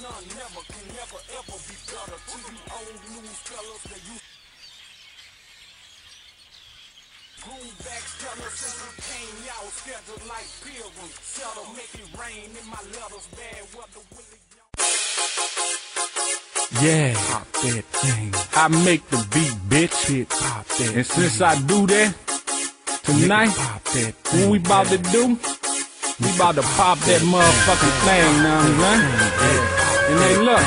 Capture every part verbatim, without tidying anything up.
none never can never ever be better. To you old news fellas that you greenbacks tell us since we came, y'all scheduled like pilgrims. Settle, make it rain in my letters, bad weather, Willie. Yeah, pop that thing. I make the beat, bitch. Hit pop that. And since I do that tonight, pop that thing. What we about to do? We about to pop that motherfucking thing now, man. And they look,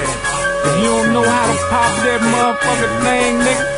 if you don't know how to pop that motherfucking thing, nigga,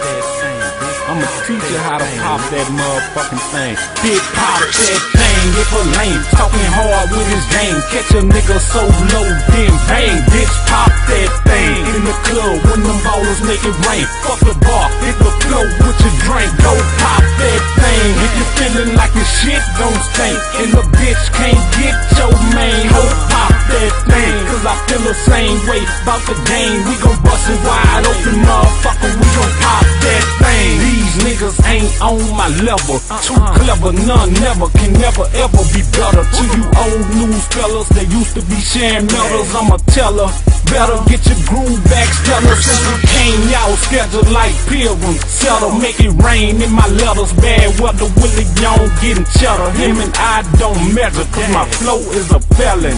I'ma teach you how to pop that motherfucking thing. Big pop that thing, if a lame talking hard with his game. Catch a nigga so low, then bang, bitch, pop that thing. In the club when them ballers make it rain. Fuck the bar, hit the flow with your drink. Go pop that thing. If you feeling like your shit don't stink, and the bitch can't get your main, ho, pop that thing. Cause I feel the same way about the game. We gon' bust it wide open, motherfucker. We gon' pop that thing. These niggas ain't on my level. Too clever, none never can never ever be better. To you old news fellas that used to be sharing medals, I'ma tell her, better get your groove back. Tell her since we came, y'all scheduled like pilgrims. Settle, make it rain in my letters. Bad weather, Willie Young getting cheddar. Him and I don't measure, cause my flow is a felon.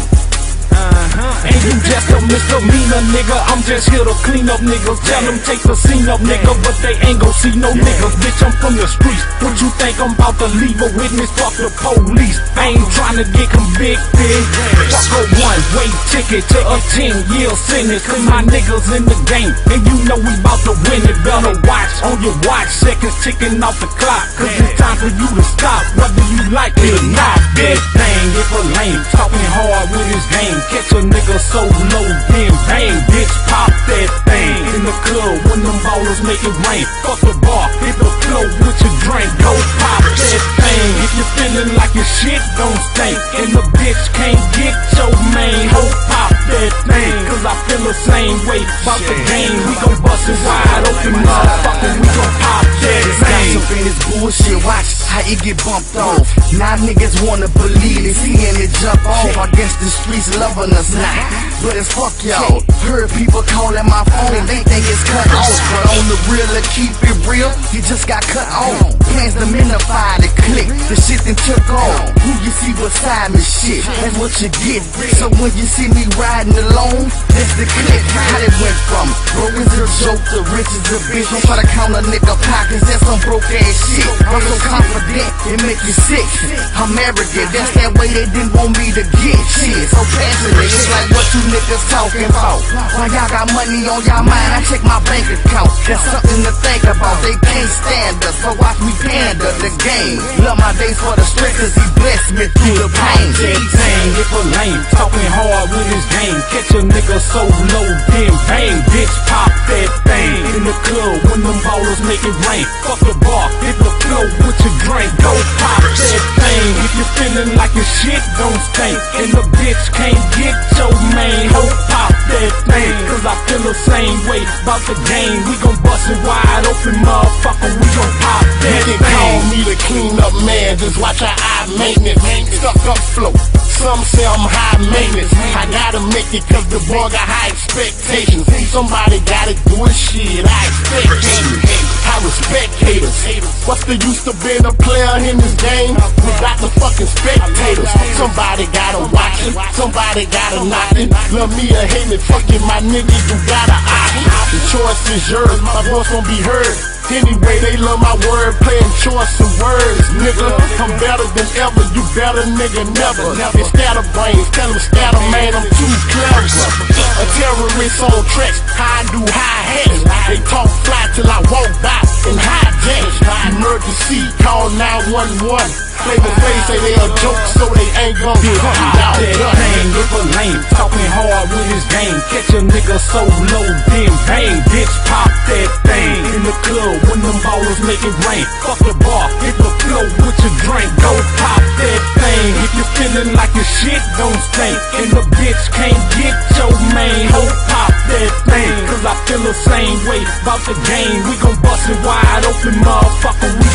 Uh-huh. Ain't you just a misdemeanor, nigga? I'm just here to clean up niggas. Tell them take the scene up, nigga, but they ain't gon' see no niggas. Bitch, I'm from the streets. What you think I'm about to leave a witness? Fuck the police. I ain't tryna get convicted. Fuck a one-way ticket to a ten-year sentence. Cause my niggas in the game, and you know we bout to win it. Better watch on your watch, seconds ticking off the clock. Cause it's time for you to stop, whether you like it or not. Big thing, if a lame talking hard with his game. Catch a nigga so low, then bang, bitch, pop that thing. In the club when them ballers make it rain. Fuck the bar, hit the flow with your drink. Go pop that thing. If you feeling like your shit don't stink, and the bitch can't get your main, ho, pop that thing. Cause I feel the same way about the game. We gon' bust it wide open, motherfucker. We gon' pop that thing. Gossip in this bullshit, watch how it get bumped off. Now niggas wanna believe they seeing it jump off. I guess the streets loving us now, but it's fuck y'all. Heard people calling my phone, they think it's cut off. But on the real, to keep it real, you just got cut off. Plans to minify the click, the shit then took off. Who you see beside me, shit, that's what you get. So when you see me riding alone, that's the click. How it went from broke is a joke to rich is a bitch. Don't try to count a nigga pockets, that's some broke ass shit. I'm so confident, it make you sick. I'm arrogant, that's that way they didn't want me to get shit. So passionate, it's like what you niggas talking about. Why y'all got money on y'all mind? I check my bank account. That's something to think about. They can't stand us, so watch me pander the game. Love my days for the stress, cause he blessed me through the pain. That thing, if a lame talking hard with his game. Catch a nigga so low, then bang, bitch, pop that thing. In the club when them ballers make it rain. Fuck the bar, hit the flow with your drink. Go pop that thing. If you feeling like your shit don't stink, and the bitch can't get your main, ho, pop that thing. Cause I feel the same way about the game. We gon' bust it wide open, motherfucker. We gon' pop that thing. They call me the clean up man, just watch how I maintenance. Stuck up flow, some say I'm high maintenance. I gotta make it cause the boy got high expectations. Somebody gotta do his shit, I expect haters. I respect haters. What's the use of being a player in this game without the fucking spectators? Somebody gotta watch it, somebody gotta knock it. Love me or hate me, fuck it, my nigga, you gotta option. The choice is yours, my voice gon' be heard. Anyway, they love my word, playing choice of words, nigga. I'm better than ever, you better, nigga, never. They scatter brains, tell them scatter, man, I'm too clever. A terrorist on tracks, how I do hi-hats. They talk fly till I walk by and hijack. Emergency, call nine one one. Play the face, say they a joke, so they ain't gon' come down. That thing, if a lame talking hard with his game. Catch a nigga so low, then bang, bitch, pop that thing. In the club when them ballers make it rain. Fuck the bar, hit the flow with your drink. Go pop that thing. If you feeling like your shit don't stink, and the bitch can't get your main, ho, pop that thing. Cause I feel the same way about the game. We gon' bust it wide open, motherfucker. We